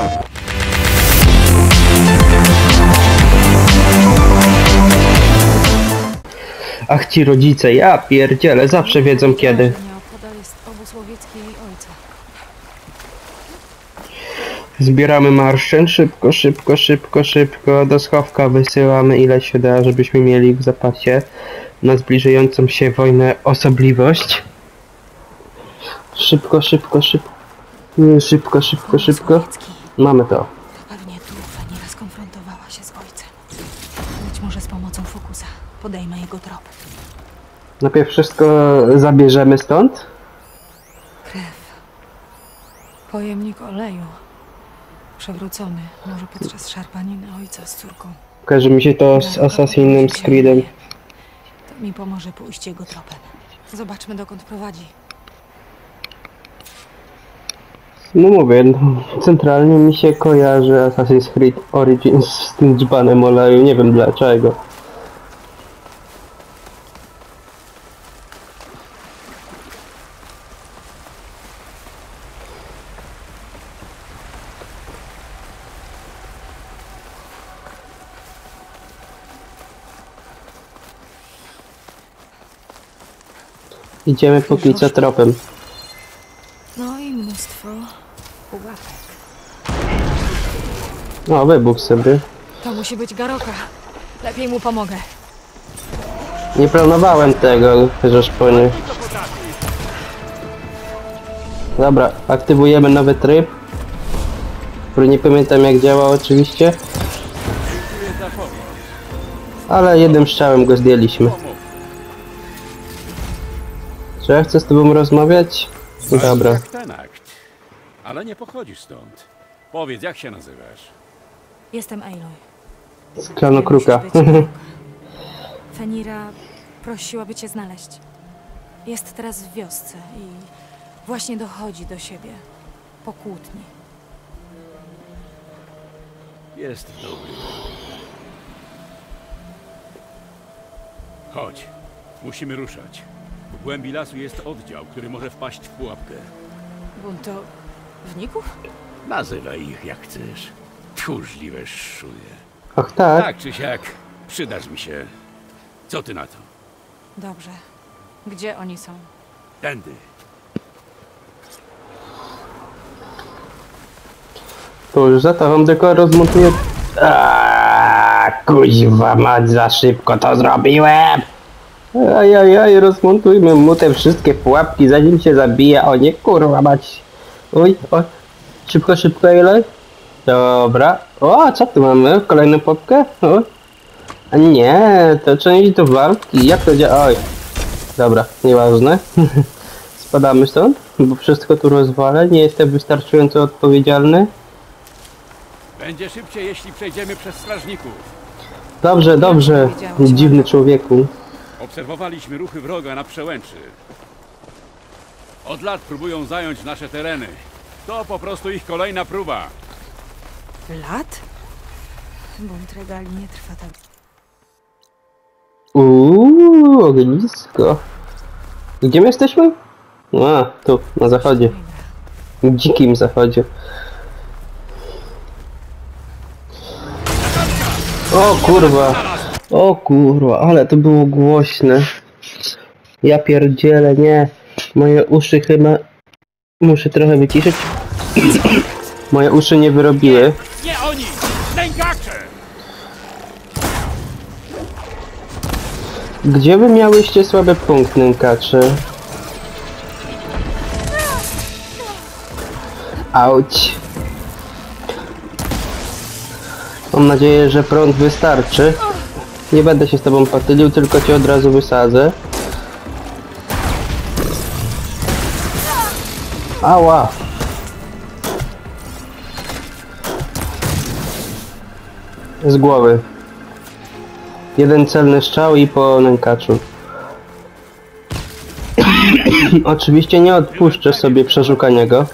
Ach ci rodzice, ja pierdzielę, zawsze wiedzą kiedy. Nieopodal jest obóz łowiecki jej ojca. Zbieramy marszyn, szybko, szybko, szybko, szybko. Do schowka wysyłamy ile się da, żebyśmy mieli w zapasie na zbliżającą się wojnę osobliwość. Szybko, szybko, szybko. Szybko, szybko, szybko. Mamy to. Pewnie tu Fenira skonfrontowała się z ojcem. Być może z pomocą Fokusa podejmę jego trop. Najpierw wszystko zabierzemy stąd. Krew. Pojemnik oleju. Przewrócony, może podczas szarpaniny ojca z córką. Kojarzy mi się to z Assassin's Creedem. To mi pomoże pójść jego tropem. Zobaczmy, dokąd prowadzi. No mówię, centralnie mi się kojarzy Assassin's Creed Origins z tym dzbanem oleju, nie wiem dlaczego. Idziemy póki co tropem. No i mnóstwo pułapek. O, wybuch sobie. To musi być Garoka. Lepiej mu pomogę. Nie planowałem tego, chociaż po nie. Dobra, aktywujemy nowy tryb, który nie pamiętam jak działa oczywiście. Ale jednym strzałem go zdjęliśmy. Czy ja chcę z tobą rozmawiać? Dobra. Jak ten akt. Ale nie pochodzisz stąd. Powiedz, jak się nazywasz? Jestem Aloy. Z klanu Kruka. Musi być Garoka. Fenira prosiłaby cię znaleźć. Jest teraz w wiosce i właśnie dochodzi do siebie. Po kłótni. Jest w dobry. Chodź. Musimy ruszać. W głębi lasu jest oddział, który może wpaść w pułapkę. Buntowników? Nazywaj ich jak chcesz. Tchórzliwe szuje. Ach tak. Tak czy siak, przydasz mi się. Co ty na to? Dobrze. Gdzie oni są? Tędy. To już za to wam tylko rozmontuję. Kuźwa mać, za szybko to zrobiłem. Ajajaj, rozmontujmy mu te wszystkie pułapki zanim się zabije. O nie, kurwa mać. Oj, o. Szybko, szybko, ile? Dobra. O, co tu mamy? Kolejną pułapkę? O. A nie, to część do walki. Jak to działa? Oj. Dobra, nieważne. Spadamy stąd, bo wszystko tu rozwalę. Nie jestem wystarczająco odpowiedzialny. Będzie szybciej, jeśli przejdziemy przez strażników. Dobrze, dobrze, dziwny człowieku. Obserwowaliśmy ruchy wroga na przełęczy. Od lat próbują zająć nasze tereny. To po prostu ich kolejna próba. Lat? Bunt regali nie trwa tak. Ognisko. Gdzie my jesteśmy? A, tu, na zachodzie. W dzikim zachodzie. O kurwa, ale to było głośne. Ja pierdzielę, nie. Moje uszy chyba... Muszę trochę wyciszyć. Moje uszy nie wyrobiły. Nie oni! Nękacze! Gdzie wy miałyście słabe punkt, nękacze? Auć. Mam nadzieję, że prąd wystarczy. Nie będę się z tobą patylił, tylko cię od razu wysadzę. Ała! Z głowy. Jeden celny strzał i po nękaczu. Oczywiście nie odpuszczę sobie przeszukania go.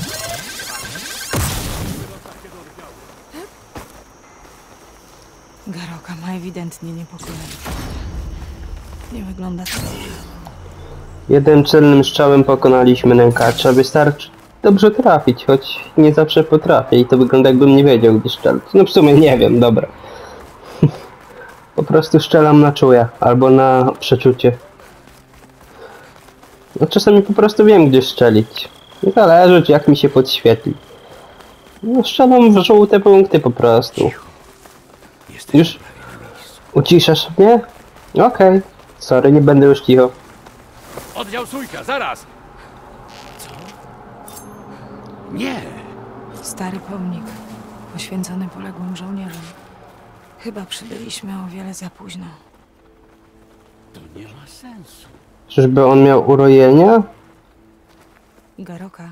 Garoka ma ewidentnie niepokojenie. Nie wygląda to dobrze. Jednym celnym strzałem pokonaliśmy nękacza. Wystarczy. dobrze trafić, choć nie zawsze potrafię i to wygląda jakbym nie wiedział gdzie strzelać. No w sumie nie wiem, dobra. Po prostu strzelam na czuje, albo na przeczucie. No czasami po prostu wiem gdzie strzelić. Zależy jak mi się podświetli. No strzelam w żółte punkty po prostu. Jesteśmy Już prawie na miejscu. uciszasz mnie? Okej. Sorry, nie będę już cicho. Oddział Sójka, zaraz! Co? Nie! Stary pomnik, poświęcony poległym żołnierzom. Chyba przybyliśmy o wiele za późno. To nie ma sensu. Czyżby on miał urojenia? Garoka,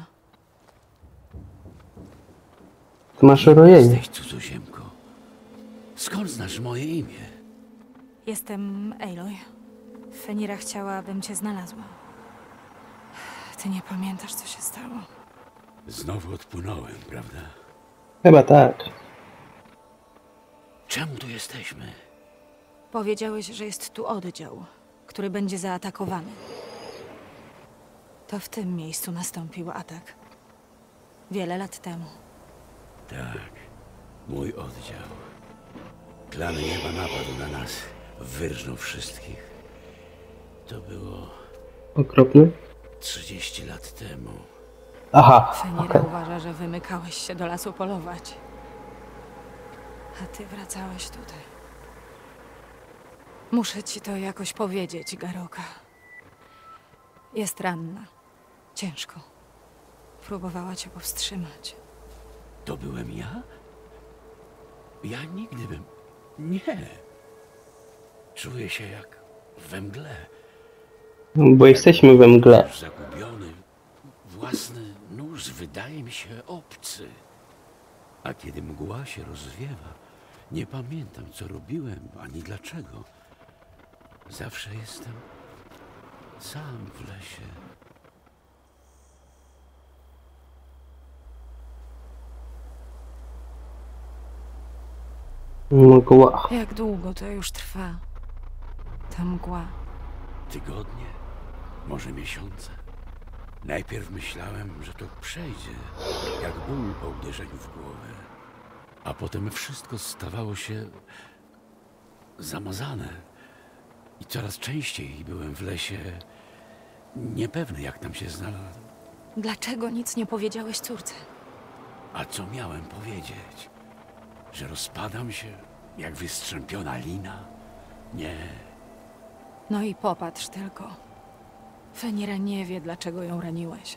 Ty masz urojenie. Jesteś cudzoziemko. Skąd znasz moje imię? jestem Aloy. Fenira chciała, abym cię znalazła. Ty nie pamiętasz, co się stało. Znowu odpłynąłem, prawda? Chyba tak. Czemu tu jesteśmy? Powiedziałeś, że jest tu oddział, który będzie zaatakowany. To w tym miejscu nastąpił atak. Wiele lat temu. Tak, mój oddział. Klan nieba napadł na nas. Wyrżnął wszystkich. To było Okropny. 30 lat temu. Aha, Fenira okej. uważa, że wymykałeś się do lasu polować. A ty wracałeś tutaj. Muszę ci to jakoś powiedzieć, Garoka. Jest ranna. Ciężko. Próbowała cię powstrzymać. To byłem ja? Ja nigdy bym... Nie. Czuję się jak we mgle. Bo jesteśmy we mgle. Już zagubiony. Własny nóż wydaje mi się obcy. A kiedy mgła się rozwiewa, nie pamiętam, co robiłem, ani dlaczego. Zawsze jestem sam w lesie. Mgła. Jak długo to już trwa? Ta mgła. Tygodnie, może miesiące. Najpierw myślałem, że to przejdzie, jak ból po uderzeniu w głowę. A potem wszystko stawało się zamazane. I coraz częściej byłem w lesie niepewny, jak tam się znalazł. Dlaczego nic nie powiedziałeś córce? A co miałem powiedzieć? Że rozpadam się jak wystrzępiona lina? Nie. No i popatrz tylko. Fenira nie wie, dlaczego ją raniłeś.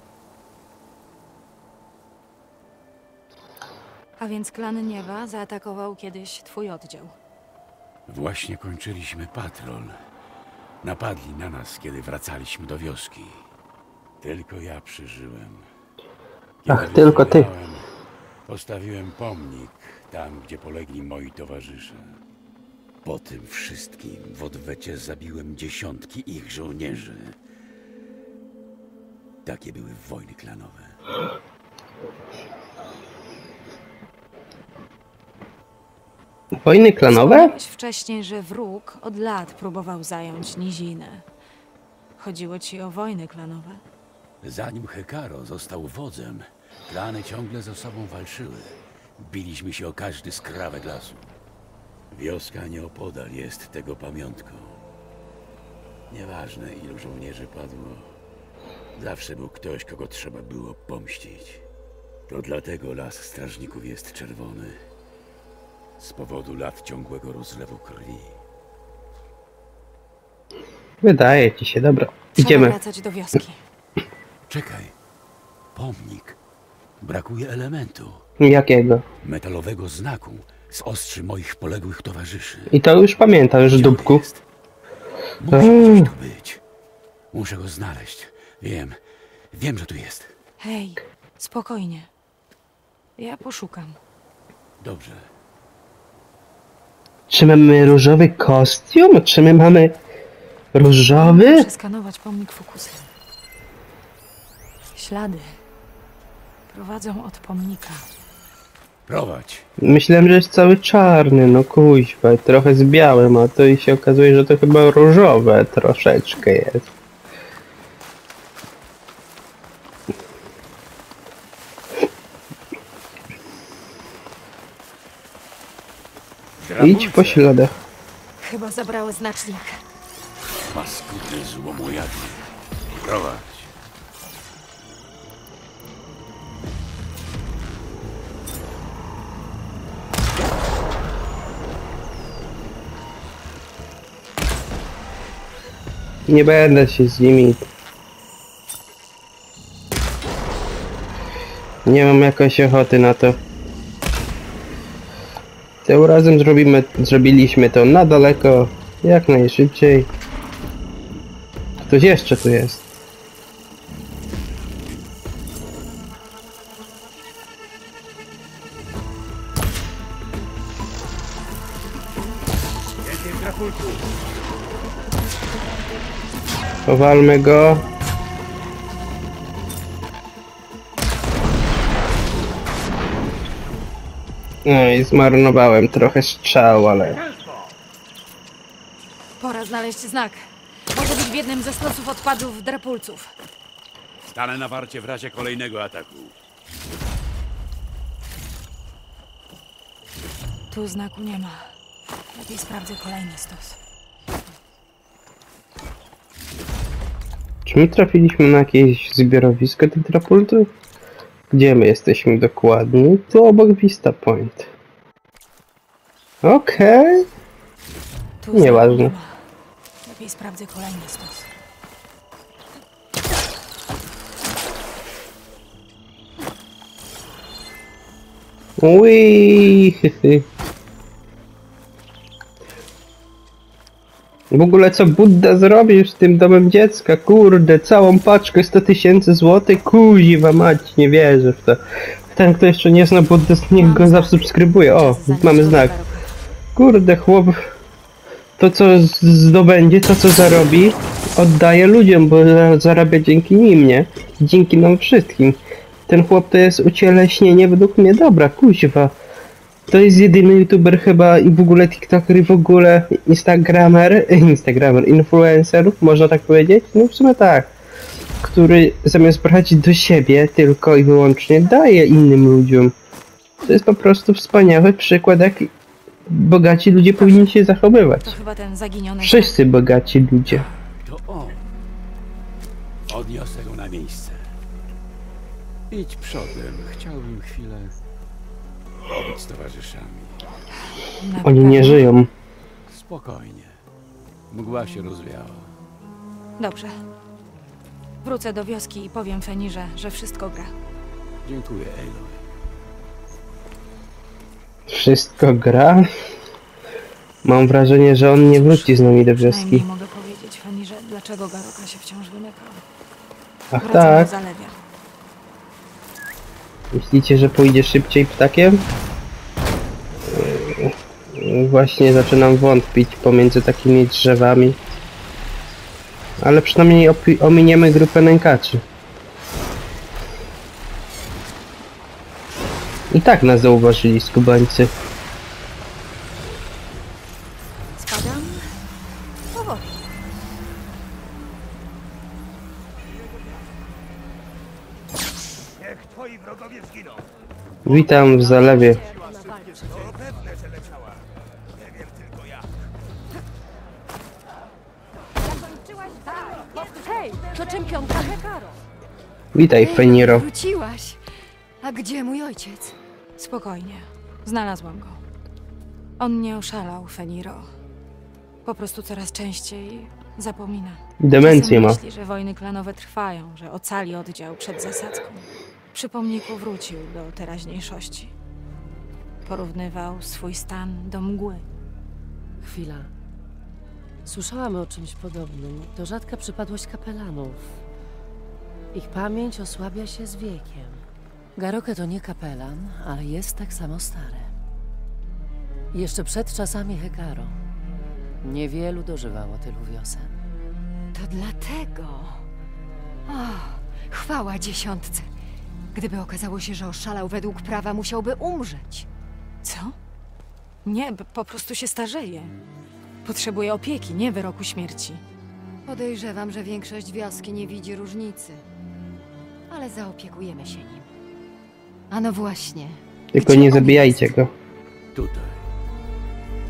A więc klan nieba zaatakował kiedyś twój oddział. Właśnie kończyliśmy patrol. Napadli na nas, kiedy wracaliśmy do wioski. Tylko ja przeżyłem. Ach, tylko ty. wystrzelałem, postawiłem pomnik tam, gdzie polegli moi towarzysze. Po tym wszystkim w odwecie zabiłem dziesiątki ich żołnierzy. Takie były wojny klanowe. Wojny klanowe? Wspomniałeś wcześniej, że wróg od lat próbował zająć nizinę. Chodziło ci o wojny klanowe. Zanim Hekaro został wodzem, klany ciągle ze sobą walczyły. Biliśmy się o każdy skrawek lasu. Wioska nieopodal jest tego pamiątką. Nieważne, ilu żołnierzy padło, zawsze był ktoś, kogo trzeba było pomścić. To dlatego las strażników jest czerwony. Z powodu lat ciągłego rozlewu krwi. Wydaje ci się, dobra. Trzeba Idziemy. wracać do wioski. Czekaj. Pomnik. Brakuje elementu. Jakiego? Metalowego znaku z ostrzy moich poległych towarzyszy. I to już pamiętasz, Gdzie on dupku. jest? Musi gdzieś tu być. Muszę go znaleźć. Wiem, że tu jest. Hej, spokojnie. Ja poszukam. Dobrze. Czy mamy różowy kostium? Czy my mamy różowy? Przeskanować pomnik fokusem. Ślady prowadzą od pomnika. Prowadź. Myślałem, że jest cały czarny, no kuźwa, trochę z białym, a to i się okazuje, że to chyba różowe troszeczkę jest. Idź po śladach. Chyba zabrały znacznik. Paskudne złomojady. Prowadź. Nie będę się z nimi. Nie mam jakoś ochoty na to. Tym razem zrobiliśmy to na daleko, jak najszybciej. Ktoś jeszcze tu jest. Powalmy go. No i zmarnowałem trochę strzał, ale... Pora znaleźć znak. Może być w jednym ze stosów odpadów drapulców. Stanę na warcie w razie kolejnego ataku. Tu znaku nie ma. Lepiej sprawdzę kolejny stos. Czy my trafiliśmy na jakieś zbiorowisko tych drapultów? Gdzie my jesteśmy dokładnie? Tu obok Vista Point. Okej. Tu Nieważne. znaku nie ma. Lepiej sprawdzę kolejny stos. Ui. W ogóle co Budda zrobił z tym domem dziecka? Kurde, całą paczkę 100 000 złotych? Kuźwa mać, nie wierzę w to. Ten, kto jeszcze nie zna Buddy, niech go zasubskrybuje. O, mamy znak. Kurde, chłop to co zdobędzie, to co zarobi, oddaje ludziom, bo zarabia dzięki nim, nie? Dzięki nam wszystkim. Ten chłop to jest ucieleśnienie według mnie dobra, kuźwa. To jest jedyny youtuber chyba i w ogóle tiktoker i w ogóle instagramer, influencer, można tak powiedzieć? No w sumie tak. Który zamiast brać do siebie tylko i wyłącznie daje innym ludziom. To jest po prostu wspaniały przykład, jak bogaci ludzie powinni się zachowywać. To chyba ten zaginiony. Wszyscy bogaci ludzie. To on. Odniosę go na miejsce. Idź przodem. Chciałbym chwilę pobyć z towarzyszami. Na Oni nie pewno. żyją. Spokojnie. Mgła się rozwiała. Dobrze. Wrócę do wioski i powiem Fenirze, że wszystko gra. Dziękuję, Aloy. Wszystko gra? Mam wrażenie, że on nie wróci z nami do wioski. Przynajmniej mogę powiedzieć Fenirze, dlaczego Garoka się wciąż wymykał. Ach Wracam tak? do Zalewia. Myślicie, że pójdzie szybciej ptakiem? Właśnie zaczynam wątpić pomiędzy takimi drzewami. Ale przynajmniej ominiemy grupę nękaczy. I tak nas zauważyli skubańcy. Spadam powoli. Niech twoi wrogowie zginą. Witam w zalewie. To pewne, że leciała. Nie wiem tylko jak. Hej, to czempionka Hekaro. Witaj, Feniro. Wróciłaś. A gdzie mój ojciec? Spokojnie. Znalazłam go. On nie oszalał, Feniro. Po prostu coraz częściej zapomina. Demencję ma. Czasem myśli, że wojny klanowe trwają, że ocali oddział przed zasadzką. Przy pomniku wrócił do teraźniejszości. Porównywał swój stan do mgły. Chwila. Słyszałam o czymś podobnym. To rzadka przypadłość kapelanów. Ich pamięć osłabia się z wiekiem. Garokę to nie kapelan, ale jest tak samo stary. Jeszcze przed czasami Hekaro. Niewielu dożywało tylu wiosen. To dlatego. O, chwała dziesiątce. Gdyby okazało się, że oszalał według prawa, musiałby umrzeć. Co? Nie, po prostu się starzeje. Potrzebuje opieki, nie wyroku śmierci. Podejrzewam, że większość wioski nie widzi różnicy. Ale zaopiekujemy się nim. A no właśnie. Tylko Gdzie nie on zabijajcie jest? go. Tutaj.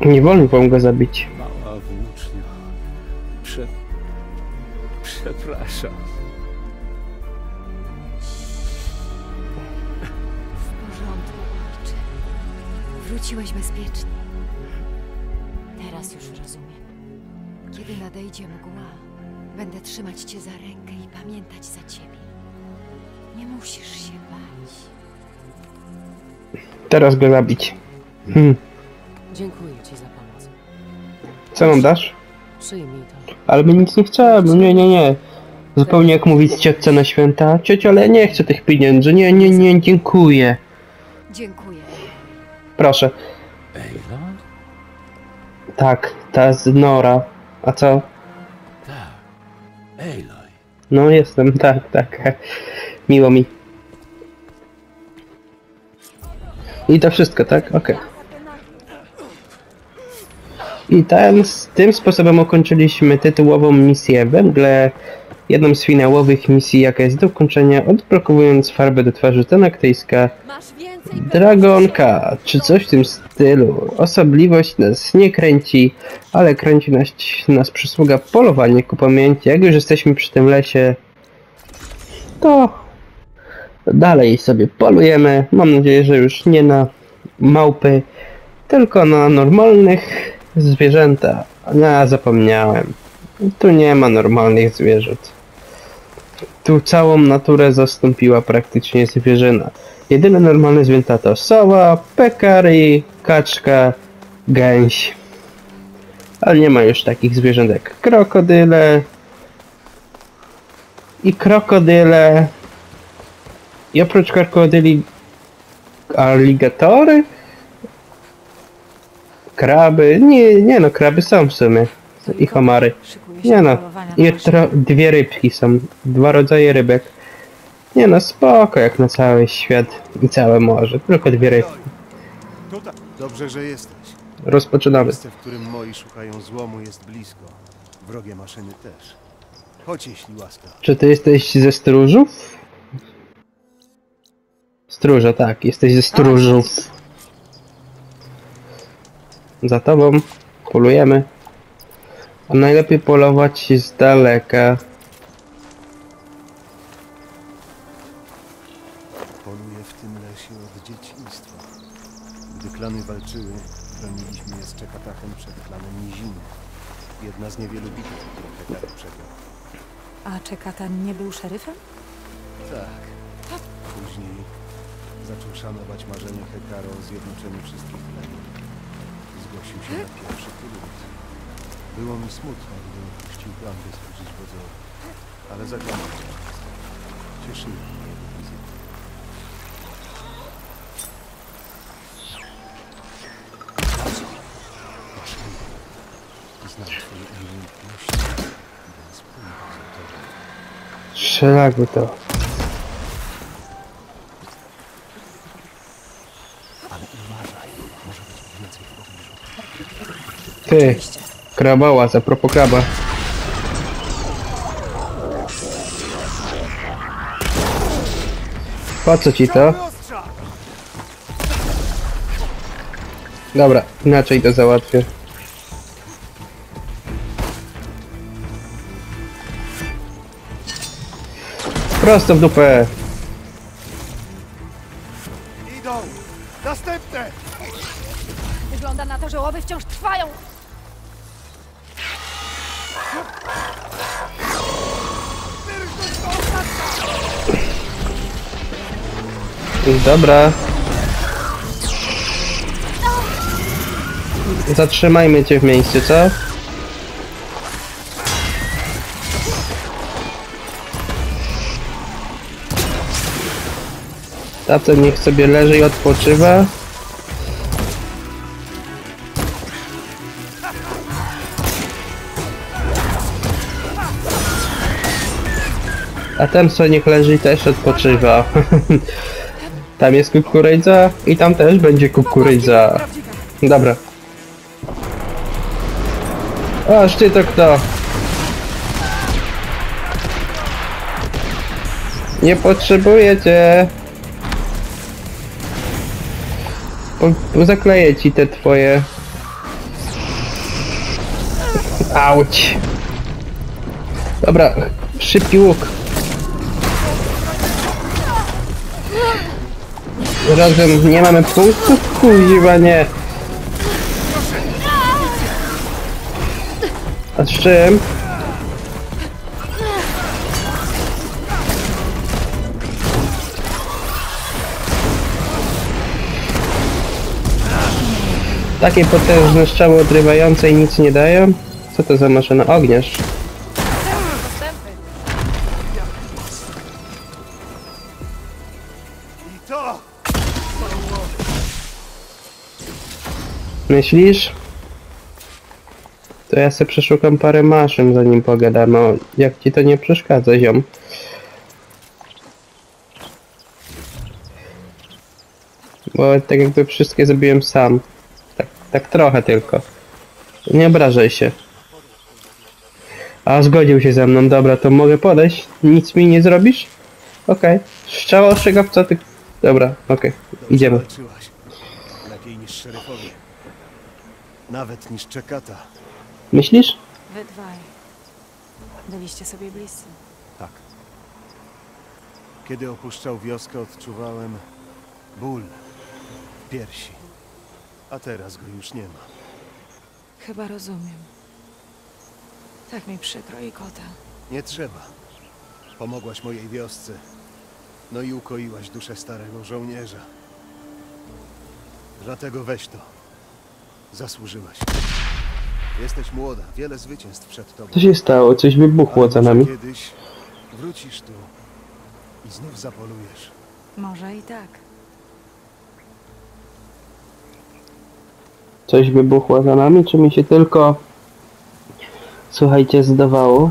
Nie wolno wam go zabić. Mała włócznia. Przepraszam. W porządku, ojcze. Wróciłeś bezpiecznie. Teraz już rozumiem. Kiedy nadejdzie mgła, będę trzymać cię za rękę i pamiętać za ciebie. Nie musisz się bać. Teraz go zabić. Dziękuję ci za pomoc. Co nam dasz? Przyjmij to. Ale my nic nie chcemy, nie. Zupełnie jak mówić ciotce na święta. Ciociu, ale ja nie chcę tych pieniędzy, nie, dziękuję. Dziękuję. Proszę. Aloy? Tak, ta z Nora. A co? Tak. Aloy. No jestem, tak. Miło mi. I to wszystko, tak? Okej. I tym sposobem ukończyliśmy tytułową misję we mgle. Jedną z finałowych misji, jaka jest do ukończenia, odblokowując farbę do twarzy Tenaktyjska Dragonka, czy coś w tym stylu. Osobliwość nas nie kręci, ale kręci nas przysługa polowanie ku pamięci. Jak już jesteśmy przy tym lesie, to dalej sobie polujemy. Mam nadzieję, że już nie na małpy, tylko na normalnych zwierzęta. Ja zapomniałem. Tu nie ma normalnych zwierząt. Tu całą naturę zastąpiła praktycznie zwierzyna. Jedyne normalne zwierzęta to sowa, pekary, kaczka, gęś. Ale nie ma już takich zwierząt jak krokodyle. I oprócz krokodyli aligatory? Kraby? Nie no, kraby są w sumie. I homary. Nie no, i dwie rybki są. 2 rodzaje rybek. Nie no, spoko jak na cały świat i całe morze. Tylko 2 rybki. Tutaj. Dobrze, że jesteś. Rozpoczynamy. Miejsce, w którym moi szukają złomu, jest blisko. Wrogie maszyny też. Chodź, jeśli łaska. Czy ty jesteś ze stróżów? Stróża, tak. Jesteś ze stróżów. Za tobą. Polujemy. A najlepiej polować z daleka. Poluję w tym lesie od dzieciństwa. Gdy klany walczyły, broniliśmy je z Czekatachem przed klanem Niziny. Jedna z niewielu bitew, które Hekar przegrał. A Czekatan nie był szeryfem? Tak. Później zaczął szanować marzenie Hekara o zjednoczeniu wszystkich plemien. Zgłosił się na pierwszy tylut. Było mi smutno, gdy opuścił plan, by służyć wodzowi. Ale zaglądał do nas. Cieszyły mnie jego wizyty. Znam twoje umiejętności, więc pójdę za tobą. Szlaku to. Ale uważaj, może być więcej w pobliżu. Ty. Krabała, za propos kraba. Po co ci to? Dobra, inaczej to załatwię. Prosto w dupę. Idą! Następne! Wygląda na to, że łowy wciąż trwają. Dobra. Zatrzymajmy cię w miejscu, co? Tato niech sobie leży i odpoczywa. A ten co niech leży i też odpoczywa. Tam jest kukurydza i tam też będzie kukurydza. Dobra. Aż ty to kto? Nie potrzebuję cię. Zakleję ci te twoje Auć. Dobra, szybki łuk. Razem nie mamy punktów? Kuźwa nie. A z czym? Takie potężne strzały odrywające i nic nie dają? Co to za maszyna? Ogniarz. I to! Myślisz? To ja sobie przeszukam parę maszyn, zanim pogadamy. O, jak ci to nie przeszkadza, ziom? Bo tak jakby wszystkie zrobiłem sam. Tak trochę tylko. Nie obrażaj się. A zgodził się ze mną, dobra, to mogę podejść? Nic mi nie zrobisz? Okej. Strzała ostrzegawca, ty... Dobra, okej. Idziemy. Walczyłaś. Lepiej niż szeryfowie. Nawet niż Czekata. Myślisz? Wy dwaj. Byliście sobie bliscy. Tak. Kiedy opuszczał wioskę, odczuwałem ból w piersi. A teraz go już nie ma. Chyba rozumiem. Tak mi przykro i kota. Nie trzeba. Pomogłaś mojej wiosce. No i ukoiłaś duszę starego żołnierza. Dlatego weź to. Zasłużyłaś. Jesteś młoda, wiele zwycięstw przed tobą. Co się stało? Coś wybuchło za Ale nami. może kiedyś wrócisz tu i znów zapolujesz. Może i tak. Coś wybuchło za nami, czy mi się tylko... Słuchajcie, zdawało?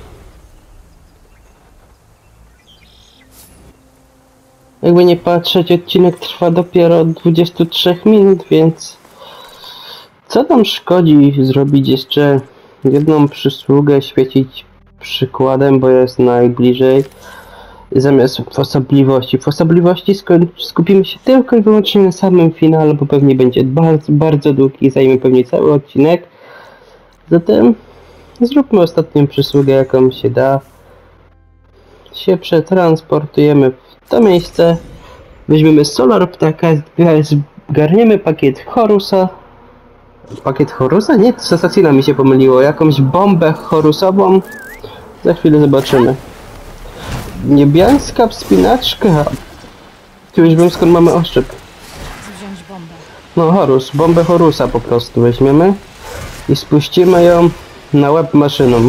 Jakby nie patrzeć, odcinek trwa dopiero 23 minut, więc... Co tam szkodzi zrobić jeszcze jedną przysługę, świecić przykładem, bo jest najbliżej. Zamiast w osobliwości. W osobliwości skupimy się tylko i wyłącznie na samym finale, bo pewnie będzie bardzo, bardzo długi i zajmie pewnie cały odcinek. Zatem zróbmy ostatnią przysługę, jaką się da. Się przetransportujemy w to miejsce. Weźmiemy Solar Ptaka, zgarniemy pakiet Horusa. Pakiet Horusa? Nie, z Assassina mi się pomyliło. Jakąś bombę horusową. Za chwilę zobaczymy. Niebiańska wspinaczka. Tu już wiem, skąd mamy oszczep. Wziąć bombę. No Horus, bombę Horusa po prostu weźmiemy i spuścimy ją na łeb maszyną.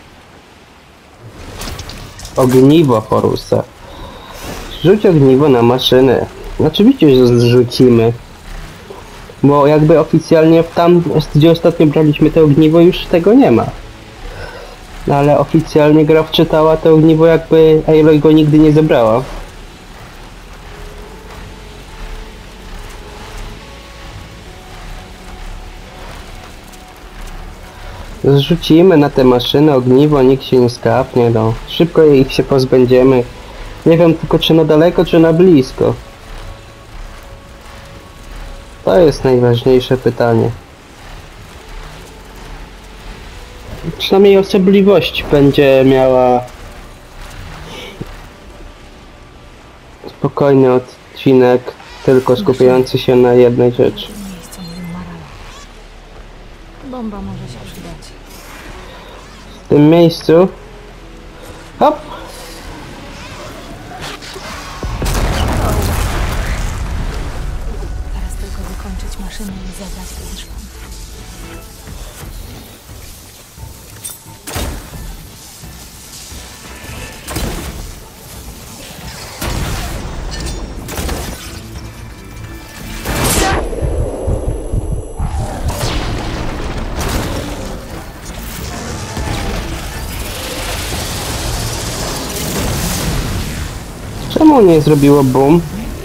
Ogniwo Horusa. Rzuć ogniwo na maszynę. Oczywiście, że zrzucimy. Bo jakby oficjalnie tam, gdzie ostatnio braliśmy to ogniwo, już tego nie ma. No ale oficjalnie gra wczytała to ogniwo, jakby Aloy go nigdy nie zebrała. Zrzucimy na te maszyny ogniwo, nikt się nie skapnie, no. Szybko ich się pozbędziemy. Nie wiem tylko, czy na daleko, czy na blisko. To jest najważniejsze pytanie. Przynajmniej osobliwość będzie miała spokojny odcinek, tylko skupiający się na jednej rzeczy. W tym miejscu mówił Marala. Bomba może się przydać. W tym miejscu... Hop! Teraz tylko wykończyć maszynę i zebrać wyszłam. Czemu nie zrobiło boom?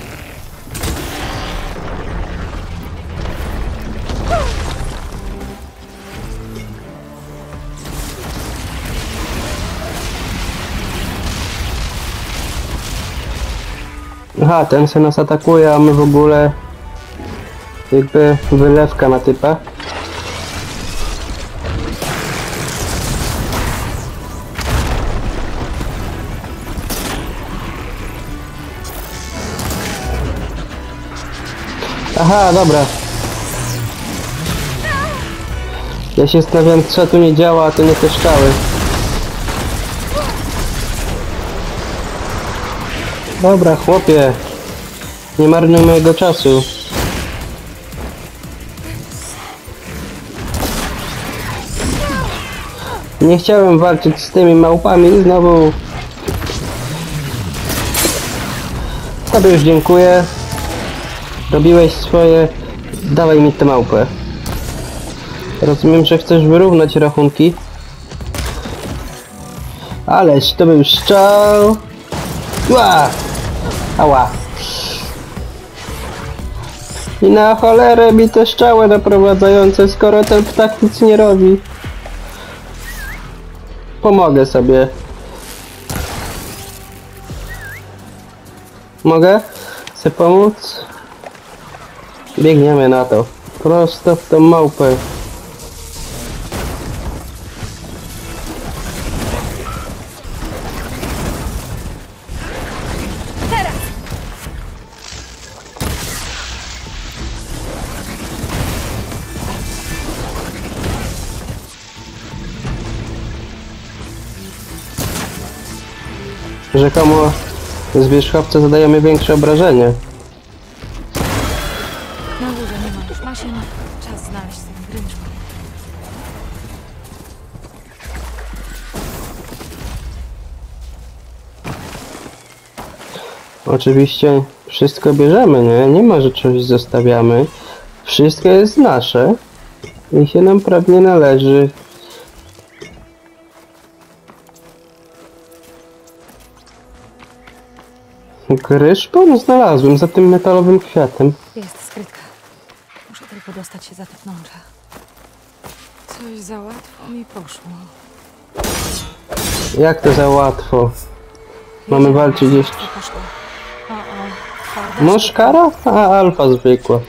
Aha, ten se nas atakuje, a my w ogóle jakby wylewka na typa. Aha, dobra. Ja się zastanawiam, co tu nie działa, a to nie te strzały. Dobra, chłopie. Nie marnuj mojego czasu. Nie chciałem walczyć z tymi małpami i znowu... Tobie już dziękuję. Robiłeś swoje. Dawaj mi tę małpę. Rozumiem, że chcesz wyrównać rachunki. Ależ to był strzał. Ła! Ała. I na cholerę mi te strzały naprowadzające, skoro ten ptak nic nie robi. Pomogę sobie. Mogę? Chcę pomóc? Biegniemy na to. Prosto w tą małpę. Rzekomo zwierzchowce zadają mi większe obrażenie. Na górze nie ma już maszyn. Czas znaleźć ten grycz. Oczywiście wszystko bierzemy, nie? Nie ma, że coś zostawiamy. Wszystko jest nasze i się nam prawnie należy. Gryszpon znalazłem za tym metalowym kwiatem. Jest skrytka. Muszę tylko dostać się za te pnącza. Coś za łatwo mi poszło. Jak to za łatwo? Mamy walczyć jeszcze. Poszło. Twarda Moszkara? A alfa zwykła.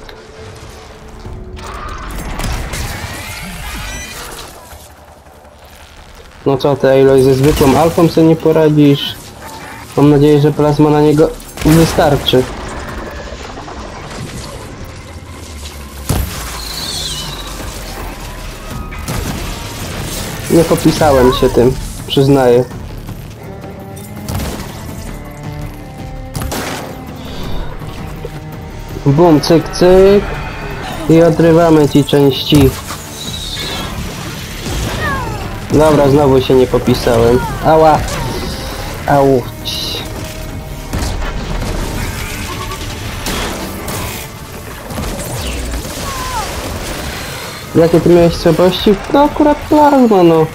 No co ty, Aloy, ze zwykłą alfą sobie nie poradzisz? Mam nadzieję, że plazma na niego wystarczy. Nie popisałem się tym, przyznaję. Bum, cyk, cyk. I odrywamy ci części. Dobra, znowu się nie popisałem. Ała. Auć. Jakie ty miałeś słabości? No akurat plazma, no.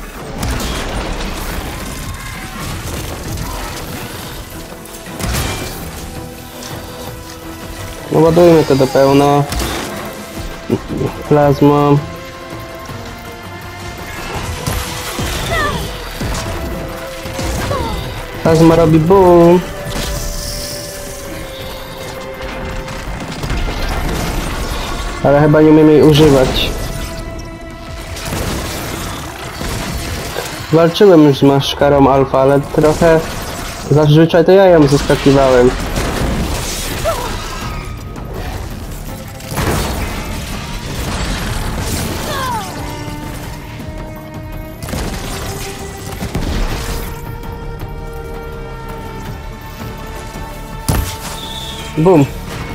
No ładujmy to do pełna. Plazma. Plazma robi boom. Ale chyba nie umiem jej używać. Walczyłem już z maszkarą alfa, ale trochę zazwyczaj to ja ją zaskakiwałem. Bum.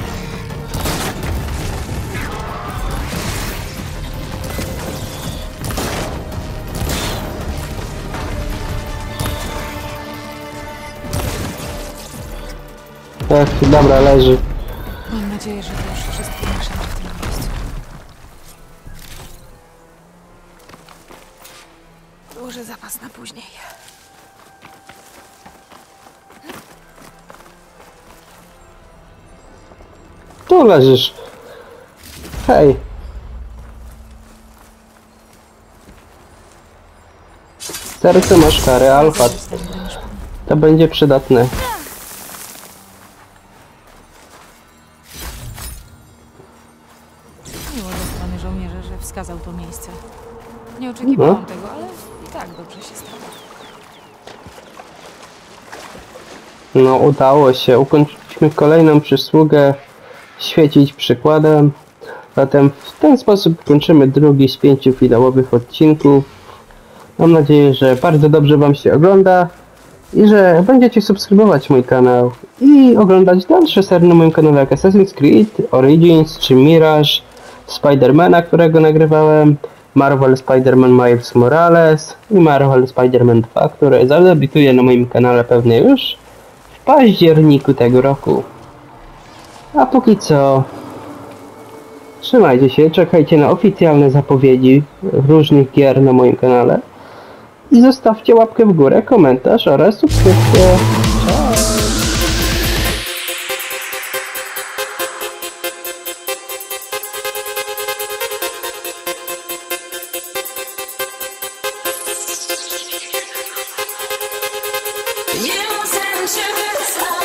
Ech, dobra, leży. Mam nadzieję, że to już wszystkie nasze w tym miejscu. Dłuży zapas na później. Tu leżysz. Hej. Serce masz kary, alfa. To będzie przydatne. Miło ze strony żołnierza, że wskazał to miejsce. Nie oczekiwałam tego, ale i tak dobrze się stało. No, udało się. Ukończyliśmy kolejną przysługę świecić przykładem. Zatem w ten sposób kończymy drugi z 5 finałowych odcinków. Mam nadzieję, że bardzo dobrze Wam się ogląda i że będziecie subskrybować mój kanał i oglądać dalsze serie na moim kanale jak Assassin's Creed, Origins czy Mirage, Spidermana, którego nagrywałem, Marvel Spider-Man Miles Morales i Marvel Spider-Man 2, które zadebiutuje na moim kanale pewnie już w październiku tego roku. A póki co trzymajcie się, czekajcie na oficjalne zapowiedzi różnych gier na moim kanale i zostawcie łapkę w górę, komentarz oraz subskrypcję. Cześć! You sent to